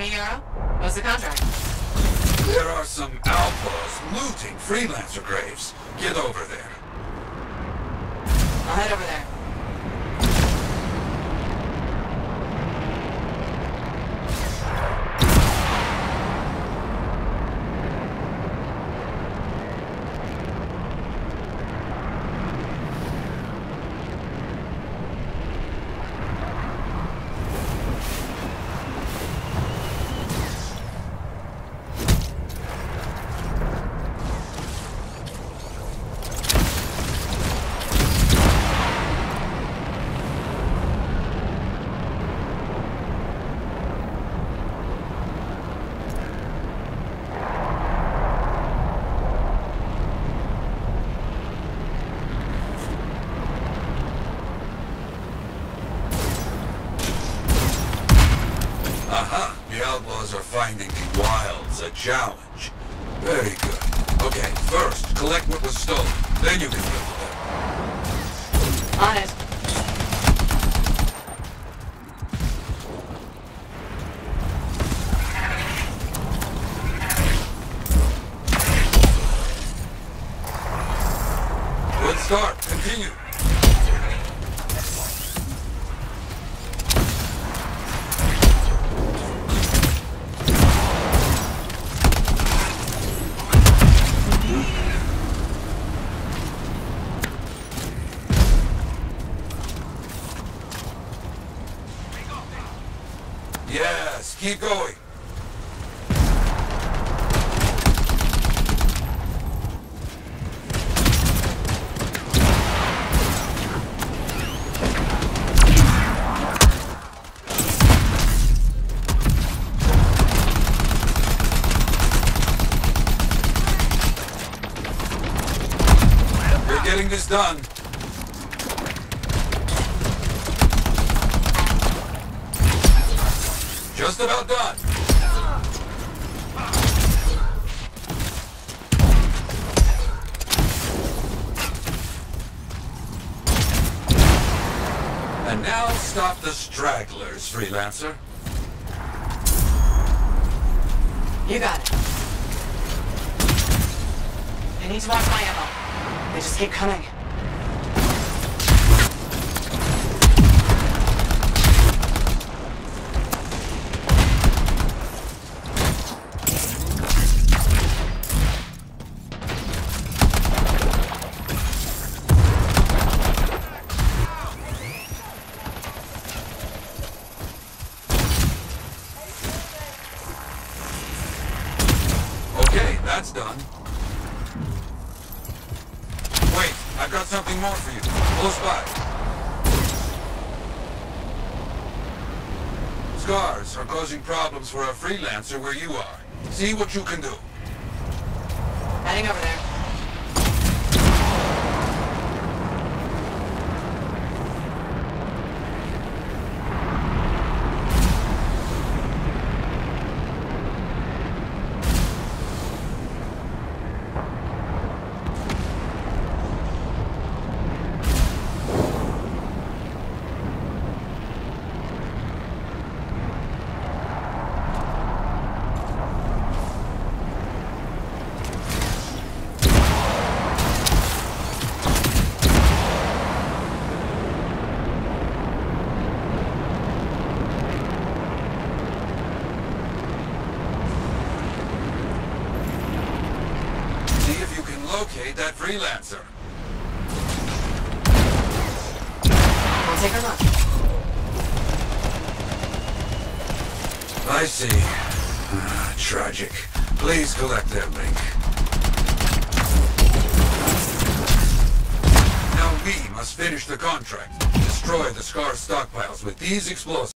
me, Euro? What's the contract? There are some outlaws looting freelancer graves. Get over there. I'll head over there. Aha! The outlaws are finding the wilds a challenge. Very good. Okay, first, collect what was stolen. Then you can deal with them. On it. Good start. Continue. Yes, keep going. We're getting this done. Just about done. And now stop the stragglers, freelancer. You got it. I need to watch my ammo. They just keep coming. Okay, that's done. Wait, I've got something more for you. Close by. Scars are causing problems for a freelancer where you are. See what you can do. Heading over there. See if you can locate that freelancer. We'll take a look. I see. Tragic. Please collect that link. Now we must finish the contract. Destroy the Scar stockpiles with these explosives.